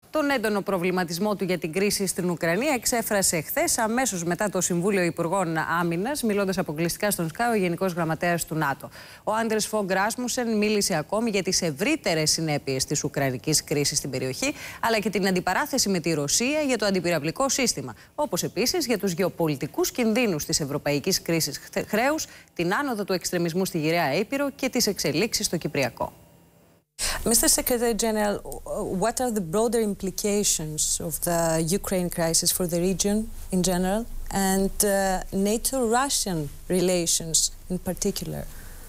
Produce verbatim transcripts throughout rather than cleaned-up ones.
Τον έντονο προβληματισμό του για την κρίση στην Ουκρανία εξέφρασε χθες, αμέσως μετά το Συμβούλιο Υπουργών Άμυνας, μιλώντας αποκλειστικά στον Sky, ο Γενικός Γραμματέας του ΝΑΤΟ. Ο Άντερς Φογκ Ράσμουσεν μίλησε ακόμη για τις ευρύτερες συνέπειες της ουκρανικής κρίσης στην περιοχή, αλλά και την αντιπαράθεση με τη Ρωσία για το αντιπυραυλικό σύστημα. Όπως επίσης για τους γεωπολιτικούς κινδύνους της ευρωπαϊκής κρίσης χρέους, την άνοδο του εξτρεμισμού στη Γυραιά Ήπειρο και τις εξελίξεις στο Κυπριακό. Mister Secretary General, what are the broader implications of the Ukraine crisis for the region in general and uh, NATO-Russian relations in particular?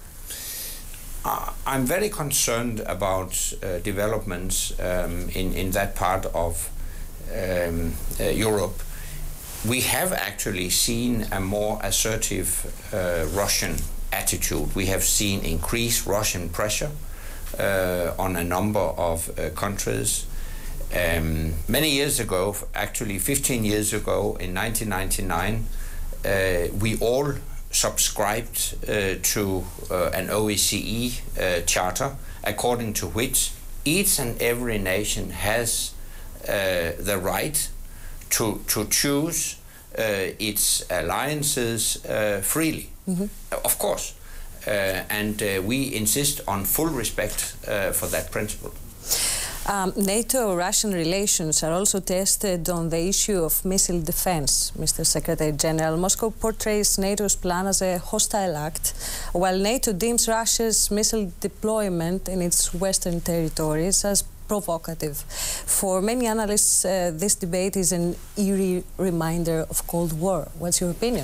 Uh, I'm very concerned about uh, developments um, in, in that part of um, uh, Europe. We have actually seen a more assertive uh, Russian attitude. We have seen increased Russian pressure Uh, on a number of uh, countries. Um, many years ago, actually fifteen years ago, in nineteen ninety-nine, uh, we all subscribed uh, to uh, an O E C E uh, charter, according to which each and every nation has uh, the right to, to choose uh, its alliances uh, freely. Mm-hmm. Of course. Uh, and uh, we insist on full respect uh, for that principle. Um, NATO-Russian relations are also tested on the issue of missile defense, Mister Secretary General. Moscow portrays NATO's plan as a hostile act, while NATO deems Russia's missile deployment in its western territories as provocative. For many analysts, uh, this debate is an eerie reminder of Cold War. What's your opinion?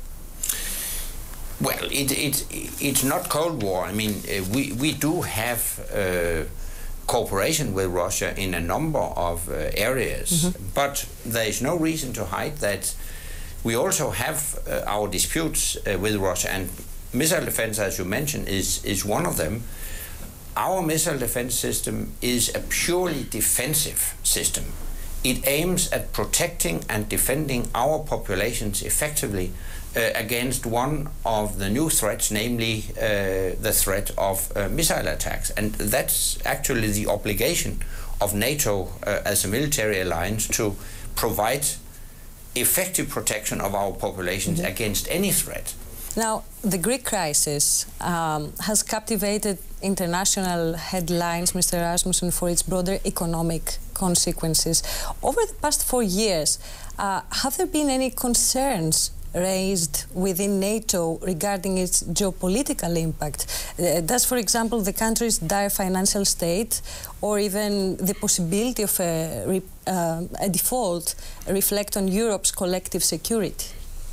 Well, it, it, it's not Cold War. I mean, uh, we, we do have uh, cooperation with Russia in a number of uh, areas, mm-hmm. but there is no reason to hide that we also have uh, our disputes uh, with Russia, and missile defense, as you mentioned, is, is one of them. Our missile defense system is a purely defensive system. It aims at protecting and defending our populations effectively Uh, against one of the new threats, namely uh, the threat of uh, missile attacks. And that's actually the obligation of NATO uh, as a military alliance, to provide effective protection of our populations mm-hmm. against any threat. Now, the Greek crisis um, has captivated international headlines, Mister Rasmussen, for its broader economic consequences. Over the past four years, uh, have there been any concerns raised within NATO regarding its geopolitical impact? Uh, does, for example, the country's dire financial state or even the possibility of a, re, uh, a default reflect on Europe's collective security?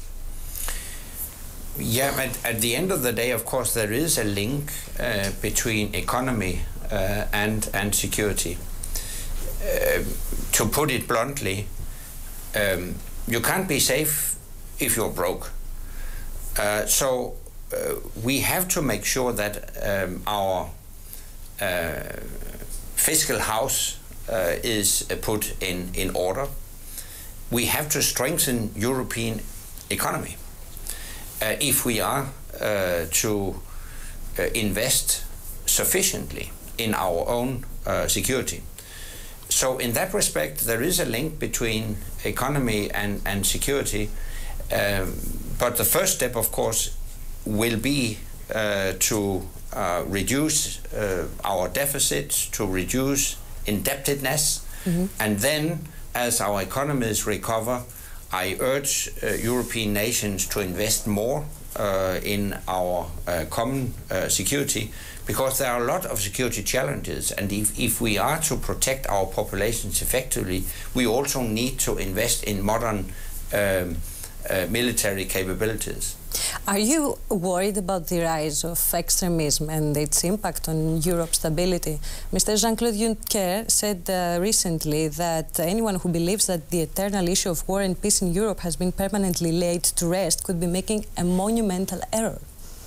Yeah, but at the end of the day, of course, there is a link uh, between economy uh, and, and security. Uh, to put it bluntly, um, you can't be safe if you're broke. Uh, so uh, we have to make sure that um, our uh, fiscal house uh, is uh, put in, in order. We have to strengthen European economy uh, if we are uh, to uh, invest sufficiently in our own uh, security. So in that respect, there is a link between economy and, and security. Um, but the first step, of course, will be uh, to uh, reduce uh, our deficits, to reduce indebtedness, mm-hmm. and then, as our economies recover, I urge uh, European nations to invest more uh, in our uh, common uh, security, because there are a lot of security challenges, and if, if we are to protect our populations effectively, we also need to invest in modern um, Uh, military capabilities. Are you worried about the rise of extremism and its impact on Europe's stability? Mister Jean-Claude Juncker said uh, recently that anyone who believes that the eternal issue of war and peace in Europe has been permanently laid to rest could be making a monumental error.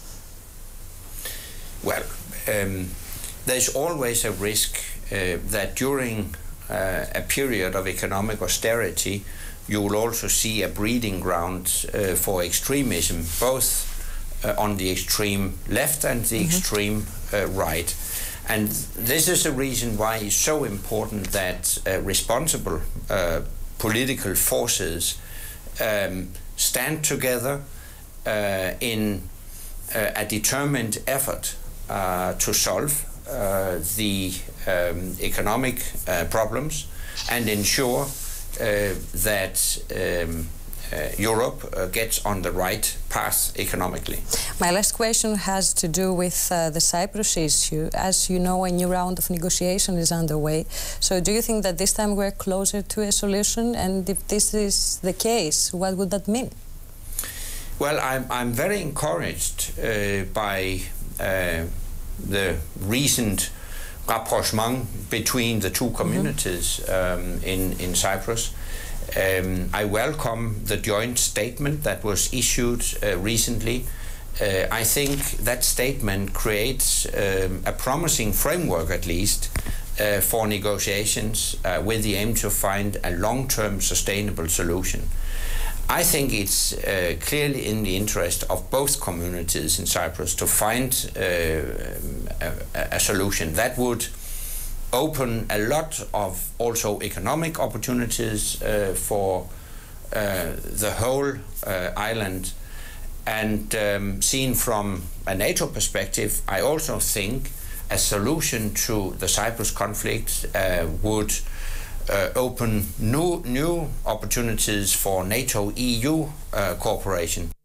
Well, um, there's always a risk uh, that during uh, a period of economic austerity, you will also see a breeding ground uh, for extremism, both uh, on the extreme left and the mm-hmm. extreme uh, right. And this is the reason why it's so important that uh, responsible uh, political forces um, stand together uh, in uh, a determined effort uh, to solve uh, the um, economic uh, problems and ensure uh, that um, Uh, Europe uh, gets on the right path economically. My last question has to do with uh, the Cyprus issue. As you know, a new round of negotiation is underway. So do you think that this time we're closer to a solution? And if this is the case, what would that mean? Well, I'm, I'm very encouraged uh, by uh, the recent rapprochement between the two communities mm-hmm. um, in, in Cyprus. Um, I welcome the joint statement that was issued uh, recently. Uh, I think that statement creates um, a promising framework, at least, uh, for negotiations uh, with the aim to find a long-term sustainable solution. I think it's uh, clearly in the interest of both communities in Cyprus to find uh, a, a solution that would open a lot of also economic opportunities uh, for uh, the whole uh, island. And um, seen from a NATO perspective, I also think a solution to the Cyprus conflict uh, would uh, open new, new opportunities for NATO E U uh, cooperation.